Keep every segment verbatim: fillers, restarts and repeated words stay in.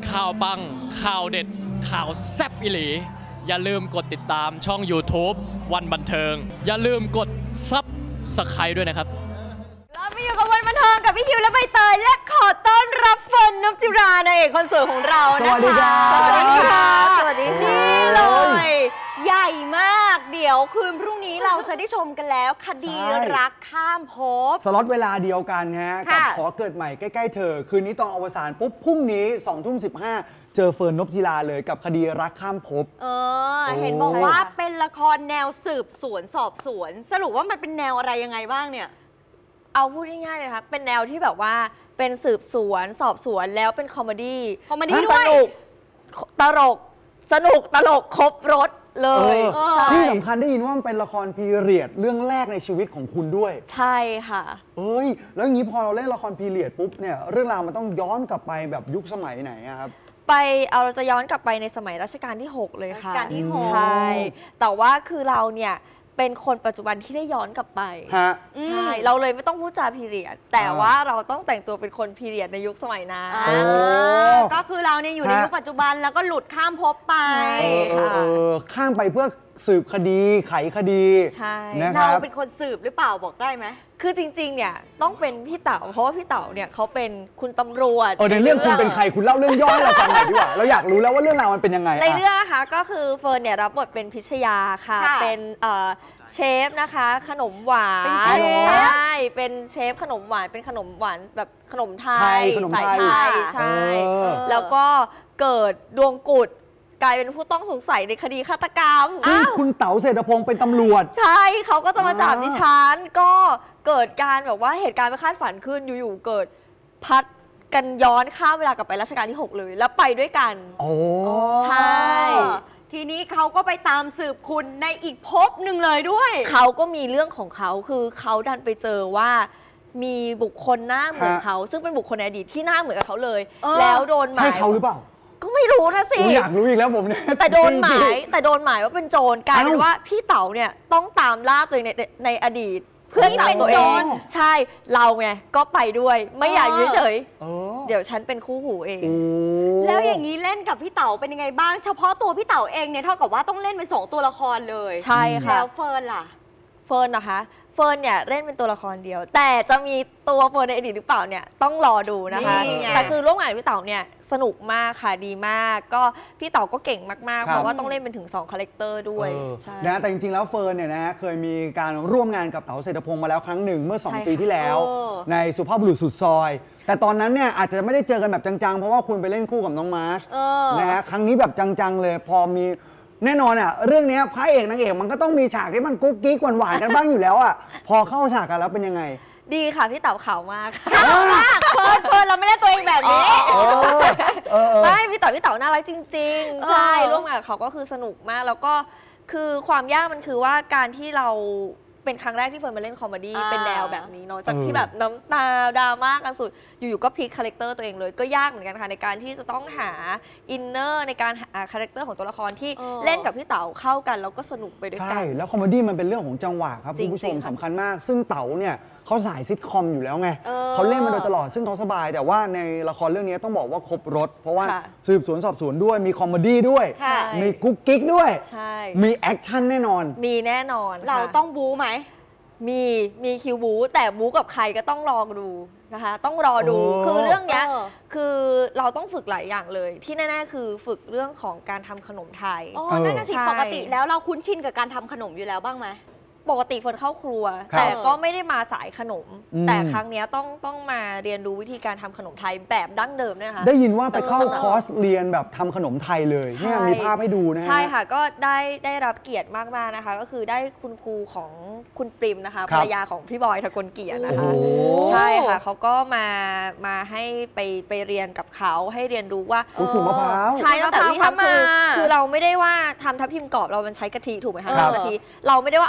ข่าวปังข่าวเด็ดข่าวแซ่บอิหลีอย่าลืมกดติดตามช่อง ยูทูบ วันบันเทิงอย่าลืมกดซับสไครบ์ด้วยนะครับเรามาอยู่กับวันบันเทิงกับพี่คิวและใบเตยและขอต้อนรับเฟิร์น นพจิรานางเอกคนสวยของเรานะคะสวัสดีครับสวัสดีค่ะสวัสดีค่ะนี่เลโอ้ย ใหญ่มากเดี๋ยวคืนพรุ่งนี้เราจะได้ชมกันแล้วคดีรักข้ามภพสล็อตเวลาเดียวกันฮะกับค่ะขอเกิดใหม่ใกล้ๆเธอคืนนี้ตอนอวสานปุ๊บพรุ่งนี้สองทุ่มสิบห้าเจอเฟิร์น นพจิราเลยกับคดีรักข้ามภพเออโอ้เห็นบอกว่าเป็นละครแนวสืบสวนสอบสวน สรุปว่ามันเป็นแนวอะไรยังไงบ้างเนี่ยเอาพูดง่ายๆเลยค่ะเป็นแนวที่แบบว่าเป็นสืบสวนสอบสวนแล้วเป็นคอมเมดี้คอมเมดี้ด้วยสนุกตลกสนุกตลกครบรถเลยเออที่สำคัญได้ยินว่ามันเป็นละครพีเรียดเรื่องแรกในชีวิตของคุณด้วยใช่ค่ะเอ้ยแล้วอย่างนี้พอเราเล่นละครพีเรียดปุ๊บเนี่ยเรื่องราวมันต้องย้อนกลับไปแบบยุคสมัยไหนอะครับไปเอาเราจะย้อนกลับไปในสมัยรัชกาลที่หกเลยค่ะรัชกาลที่หกใช่แต่ว่าคือเราเนี่ยเป็นคนปัจจุบันที่ได้ย้อนกลับไปใช่เราเลยไม่ต้องพูดจาพีเรียดแต่ว่าเราต้องแต่งตัวเป็นคนพีเรียดในยุคสมัยนั้นก็คือเราเนี่ยอยู่ในยุคปัจจุบันแล้วก็หลุดข้ามภพไปข้ามไปเพื่อสืบคดีไขคดีใช่นะครับเราเป็นคนสืบหรือเปล่าบอกได้ไหมคือจริงๆเนี่ยต้องเป็นพี่เต๋าเพราะว่าพี่เต๋าเนี่ยเขาเป็นคุณตำรวจเออในเรื่องคุณเป็นใครคุณเล่าเรื่องย่อให้เราฟังหน่อยดีกว่าเราอยากรู้แล้วว่าเรื่องราวมันเป็นยังไงในเรื่องนะคะก็คือเฟิร์นเนี่ยรับบทเป็นพิชยาค่ะเป็นเชฟนะคะขนมหวานใช่เป็นเชฟขนมหวานเป็นขนมหวานแบบขนมไทยสายไทยใช่แล้วก็เกิดดวงกุฎกลายเป็นผู้ต้องสงสัยในคดีฆาตกรรมซึ่งคุณเต๋าเศรษฐพงศ์เป็นตำรวจใช่เขาก็จะมาจับดิฉันก็เกิดการแบบว่าเหตุการณ์ไม่คาดฝันขึ้นอยู่ๆเกิดพัดกันย้อนข้ามเวลากลับไปรัชกาลที่หกเลยแล้วไปด้วยกันโอ้ใช่ทีนี้เขาก็ไปตามสืบคุณในอีกภพหนึ่งเลยด้วยเขาก็มีเรื่องของเขาคือเขาดันไปเจอว่ามีบุคคลหน้าเหมือนเขาซึ่งเป็นบุคคลในอดีตที่หน้าเหมือนกับเขาเลยแล้วโดนหมายใช่เขาหรือเปล่าก็ไม่รู้นะสิอยากรู้อีกแล้วผมเนี่ยแต่โดนหมายแต่โดนหมายว่าเป็นโจรกลายเป็นว่าพี่เต๋าเนี่ยต้องตามล่าตัวเองในในอดีตเพื่อจับตัวเองใช่เราไงก็ไปด้วยไม่อยากอยู่เฉยเดี๋ยวฉันเป็นคู่หูเองแล้วอย่างนี้เล่นกับพี่เต๋าเป็นยังไงบ้างเฉพาะตัวพี่เต๋าเองเนี่ยเท่ากับว่าต้องเล่นเป็นสองตัวละครเลยใช่ค่ะแล้วเฟิร์นล่ะเฟิร์นนะคะเฟิร์นเนี่ยเล่นเป็นตัวละครเดียวแต่จะมีตัวเฟิร์นในอดีตหรือเปล่าเนี่ยต้องรอดูนะคะแต่คือร่วมงานกับพี่เต๋าเนี่ยสนุกมากค่ะดีมากก็พี่เต๋าก็เก่งมากๆเพราะว่าต้องเล่นเป็นถึงสองคาแรคเตอร์ด้วยนะแต่จริงๆแล้วเฟิร์นเนี่ยนะฮะเคยมีการร่วมงานกับเต๋าเศรษฐพงศ์มาแล้วครั้งหนึ่งเมื่อสองปีที่แล้วในสุภาพบุรุษสุดซอยแต่ตอนนั้นเนี่ยอาจจะไม่ได้เจอกันแบบจังๆเพราะว่าคุณไปเล่นคู่กับน้องมาร์ชนะฮะครั้งนี้แบบจังๆเลยพอมีแน่นอนอ่ะเรื่องนี้พระเอกนางเอกมันก็ต้องมีฉากที่มันกุ๊กกิ๊กหวานๆกันบ้างอยู่แล้วอ่ะพอเข้าฉากกันแล้วเป็นยังไงดีค่ะพี่เต๋าขาวมากเฟิร์นเฟิร์นเราไม่ได้ตัวเองแบบนี้ไม่พี่เต๋าพี่เต๋าน่ารักจริงๆใช่ร่วมงานกับเขาก็คือสนุกมากแล้วก็คือความยากมันคือว่าการที่เราเป็นครั้งแรกที่เฟิร์นมาเล่นคอมเมดี้เป็นแนวแบบนี้เนาะจากที่แบบน้ำตาดราม่ากันสุดอยู่ๆก็พลิกคาแรคเตอร์ตัวเองเลยก็ยากเหมือนกันค่ะในการที่จะต้องหาอินเนอร์ในการหาคาแรคเตอร์ของตัวละครที่เล่นกับพี่เต๋าเข้ากันแล้วก็สนุกไปด้วยกันใช่แล้วคอมเมดี้มันเป็นเรื่องของจังหวะครับคุณผู้ชมสำคัญมากซึ่งเต๋าเนี่ยเขาสายซิทคอมอยู่แล้วไงเขาเล่นมาโดยตลอดซึ่งเขาสบายแต่ว่าในละครเรื่องนี้ต้องบอกว่าครบรถเพราะว่าสืบสวนสอบสวนด้วยมีคอมเมดี้ด้วยมีกุ๊กกิ๊กด้วยมีแอคชั่นแน่นอนมีแน่นอนเราต้องบู๊ไหมมีมีคิวบู๊แต่บู๊กับใครก็ต้องรอดูนะคะต้องรอดูคือเรื่องนี้คือเราต้องฝึกหลายอย่างเลยที่แน่ๆคือฝึกเรื่องของการทำขนมไทยอ๋อนั่นก็สิปกติแล้วเราคุ้นชินกับการทำขนมอยู่แล้วบ้างไหมปกติเฟิร์นเข้าครัวแต่ก็ไม่ได้มาสายขนมแต่ครั้งนี้ต้องต้องมาเรียนรู้วิธีการทำขนมไทยแบบดั้งเดิมนะคะได้ยินว่าไปเข้าคอร์สเรียนแบบทำขนมไทยเลยเนี่ยมีภาพให้ดูนะใช่ค่ะก็ได้ได้รับเกียรติมากๆนะคะก็คือได้คุณครูของคุณปริมนะคะภรรยาของพี่บอยทกลเกียรตินะคะใช่ค่ะเขาก็มามาให้ไปไปเรียนกับเขาให้เรียนรู้ว่าขูดมะพร้าวใช่ตั้งแต่ที่ทำคือคือเราไม่ได้ว่าทำทับทิมกรอบเรามันใช้กะทิถูกไหมคะน้ำกะทิเราไม่ได้ว่าเอาน้ำกะทิ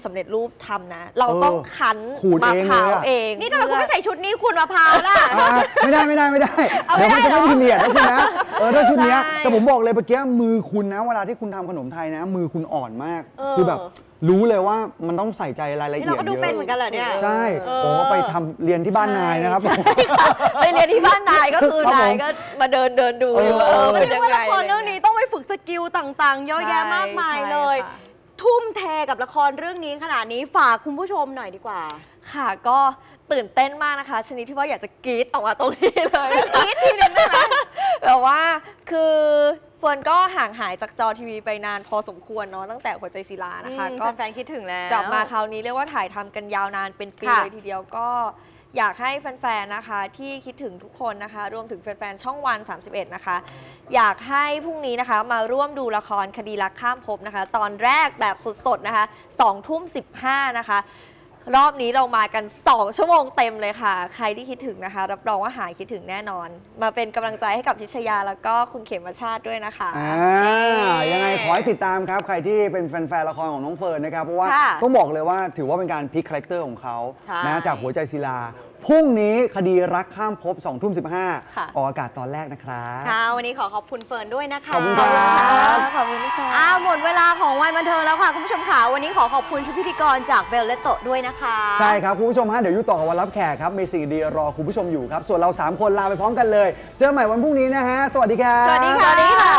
สำเร็จรูปทำนะ เราต้องคั้นขูดมะเองพร้าวเลยอะเองนี่ทำไมคุณไม่ใส่ชุดนี้คุณมะพร้าวล่ะอ่ะไม่ได้ไม่ได้ไม่ได้เอาเดี๋ยวมันจะไม่ได้ไม่เหรอพิเรียดนะคุณนะเออถ้าชุดเนี้ยใช่แต่ผมบอกเลยเมื่อกี้มือคุณนะเวลาที่คุณทำขนมไทยนะ มือคุณอ่อนมากเออคือแบบรู้เลยว่ามันต้องใส่ใจรายละนี่เอียเราดก็ดูเยเป็นเหมือนกันอะเหรอเนี่ยใช่เออผมก็ไปทำเรียนที่บ้านนายนะครับไปเรียนที่บ้านนายก็คือครับผมนายก็มาเดินเดินดูเอออยู่ว่าเออเออไม่เป็นได้ยังว่าไงละครเรื่องนี้ต้องไปฝึกสกิลต่างๆ เยอะแยะมากมายเลยใช่ค่ะทุ่มเทกับละครเรื่องนี้ขนาดนี้ฝากคุณผู้ชมหน่อยดีกว่าค่ะก็ตื่นเต้นมากนะคะชนิดที่ว่าอยากจะกรี๊ดออกมาตรงนี้เลยกรี๊ดทีนึงได้ไหมแบบว่าคือเฟิร์นก็ห่างหายจากจอทีวีไปนานพอสมควรเนาะตั้งแต่หัวใจศิลานะคะอืมก็แฟนๆคิดถึงแล้วกลับมาคราวนี้เรียกว่าถ่ายทำกันยาวนานเป็นปีค่ะเลยทีเดียวก็อยากให้แฟนๆนะคะที่คิดถึงทุกคนนะคะ รวมถึงแฟนๆช่องวันสามสิบเอ็ดนะคะอยากให้พรุ่งนี้นะคะมาร่วมดูละครคดีรักข้ามภพนะคะ ตอนแรกแบบสดๆนะคะสองทุ่มสิบห้านะคะรอบนี้เรามากันสองชั่วโมงเต็มเลยค่ะ ใครที่คิดถึงนะคะ รับรองว่าหายคิดถึงแน่นอน มาเป็นกำลังใจให้กับพิชยาแล้วก็คุณเขมชาติด้วยนะคะอ่ายังไงขอให้ติดตามครับ ใครที่เป็นแฟนๆละครของน้องเฟิร์นนะครับ เพราะว่าค่ะต้องบอกเลยว่าถือว่าเป็นการพลิกคาแรคเตอร์ของเขาใช่นะจากหัวใจศิลาพรุ่งนี้คดีรักข้ามภพสองทุ่มสิบห้าค่ะออกอากาศตอนแรกนะครับค่ะวันนี้ขอขอบคุณเฟิร์นด้วยนะคะขอบคุณครับขอบคุณค่ะอ้าวหมดเวลาของวันบันเทิงแล้วค่ะ คุณผู้ชมค่ะวันนี้ขอขอบคุณชุดพิธีกรจากเบลเลตโตด้วยนะคะใช่ครับคุณผู้ชมฮะเดี๋ยวอยู่ต่อกับวันรับแขกครับมีสิ่งดีรอคุณผู้ชมอยู่ครับ ส่วนเราสามคนลาไปพร้อมกันเลย เจอใหม่วันพรุ่งนี้นะฮะสวัสดีครับสวัสดีค่ะ